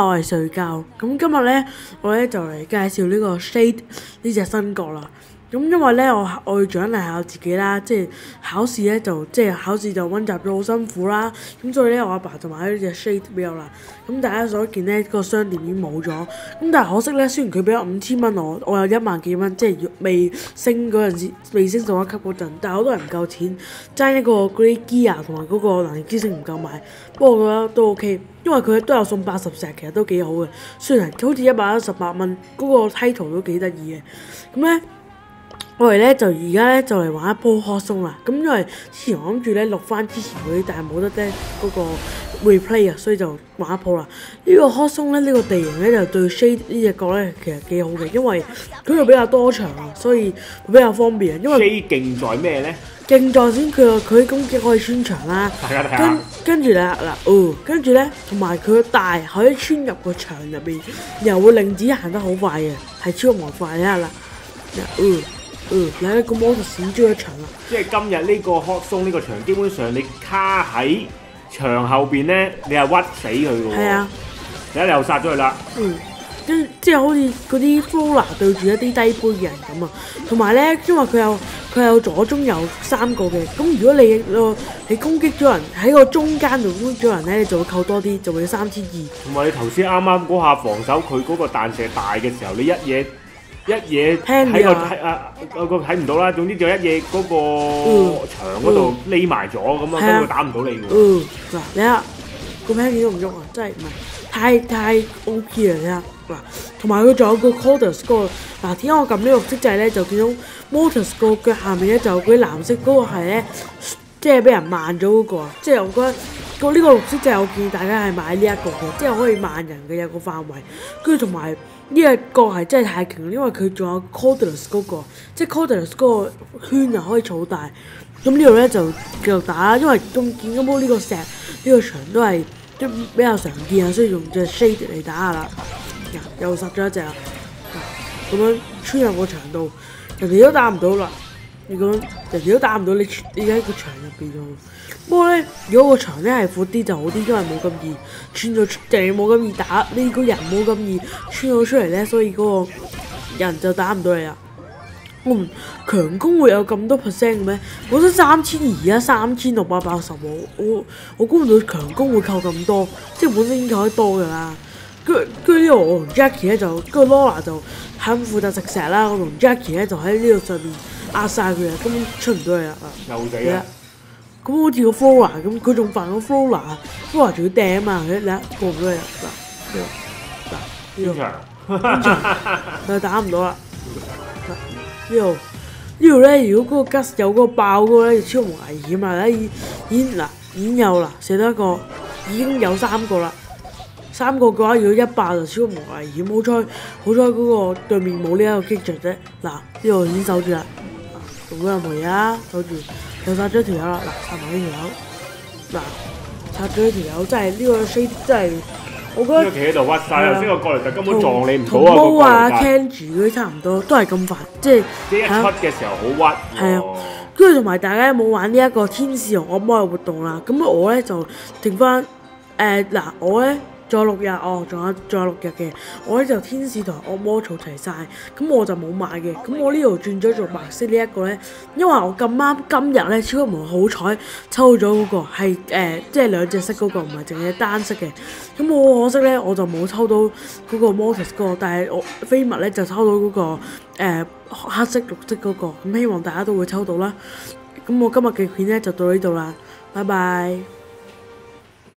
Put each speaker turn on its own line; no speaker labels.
我係睡覺。咁今日咧，我咧就嚟介紹呢個 Shade 呢隻新角啦。咁因為咧，我要獎勵下我自己啦，即係考試咧考試就温習咗好辛苦啦。咁所以咧，我阿爸就買咗呢隻 Shade 俾我啦。咁大家所見咧，個商店已經冇咗。咁但係可惜咧，雖然佢俾咗5000蚊我有1萬幾蚊，即係未升嗰陣時，未升上一級嗰陣，但係好多人唔夠錢，爭一個嗰啲 gear 同埋嗰個能力之星唔夠買。不過我覺得都 OK，因為佢都有送80石，其實都幾好嘅。雖然好似118蚊，嗰個 title 都幾得意嘅。咁咧。我哋咧就而家咧就嚟玩一鋪 hot song 啦，咁因為之前我諗住咧錄翻之前嗰啲，但係冇得咧嗰個 replay 啊，所以就玩一鋪啦。呢個 hot song 咧，呢個地形咧就對 Shade 呢隻角咧其實幾好嘅，因為佢又比較多場啊，所以會比較方便。因為
Shade 勁在咩咧？
勁在先佢攻擊可以穿牆啦，跟住咧跟住咧同埋佢大可以穿入個牆入邊，又會令自己行得好快嘅，係超模快啦啦。你睇個摩托閃咗一場啦！
即係今日呢個 hot song 呢個場，基本上你卡喺牆後邊咧，你係屈死佢嘅喎。係啊，你又殺咗佢啦。
即係好似嗰啲 Flora 對住一啲低杯嘅人咁啊。同埋咧，因為佢有左中右3個嘅，咁如果你攻擊咗人喺個中間度攻擊咗人咧，你就會扣多啲，就會3200。
同埋你頭先啱啱嗰下防守佢嗰個彈射大嘅時候，你一嘢喺個睇唔到啦，總之就一嘢嗰個牆嗰度匿埋咗咁啊，根本打唔到你㗎。
嗱，你睇個 pan 都唔喐啊，真係唔係太 OK 啊！你睇嗱，同埋佢仲有個 Cordus 嗰個嗱，點解我撳呢個綠色掣咧，就見到 Mortis 個腳下面咧就有嗰啲藍色嗰個係咧，即係俾人慢咗嗰個啊！即係我覺得呢個綠色掣，我建議大家係買呢一個嘅，即係可以慢人嘅有個範圍，跟住同埋。呢個角係真係太勁，因為佢仲有 Cordless 嗰個，即係 Cordless 嗰個圈啊可以儲大。咁呢度咧就繼續打啦，因為咁見到呢個石呢個牆都係比較常見啊，所以用隻 Shade 嚟打下啦。又殺咗一隻啦，咁樣穿入個牆度，人哋都打唔到啦。你咁人哋都打唔到你喺個牆入邊喎。不過咧，如果個牆咧係闊啲就好啲，因為冇咁易穿咗出嚟，冇咁易打呢個人冇咁易穿咗出嚟咧，所以嗰個人就打唔到你啦。強攻會有咁多 percent 嘅咩？本身3200啊，3680我估唔到強攻會扣咁多，即係本身已經扣得多㗎啦。跟住呢度我同 Jackie 咧就，跟住 Laura 就係咁負責食石啦，我同 Jackie 咧就喺呢度上面壓晒佢啊，根本出唔到嚟啦。
又死啦！
咁好似個 Flora 咁，佢仲犯個 Flora 仲要掟啊嘛，你過唔到嚟嗱，但係打唔到啦。呢度咧，如果嗰個 Gus 有嗰個爆嗰個咧，超危險啊！已經有啦，射得一個，已經有3個啦。3個嘅話，如果100就超危險。好彩嗰個對面冇呢一個擊着啫。嗱，呢度已經守住啦，做咗任何嘢啊，守住。又殺咗條友啦，嗱，殺埋呢條友，嗱，殺咗呢條友，真係呢個 Shade 真係，我覺得。企喺度屈晒，頭先個過嚟就根本撞你唔到啊！ 同 Mo 啊 Kenji 嗰啲差唔多，都係咁煩，即係
一出嘅時候好屈。係啊，
跟住同埋大家有冇玩呢一個天使同惡魔嘅活動啦？咁我咧就剩翻我咧。仲有6日仲有6日嘅，我咧就天使同惡魔儲齊晒，咁我就冇買嘅。咁我呢度轉咗做白色呢一個咧，因為我咁啱今日咧超級唔好彩抽咗嗰個係即係兩隻色嗰個，唔係淨係單色嘅。咁我可惜咧，我就冇抽到嗰個 Mortis 嗰個，但係我飛物咧就抽到嗰個黑色綠色嗰個。咁希望大家都會抽到啦。咁我今日嘅片咧就到呢度啦，拜拜。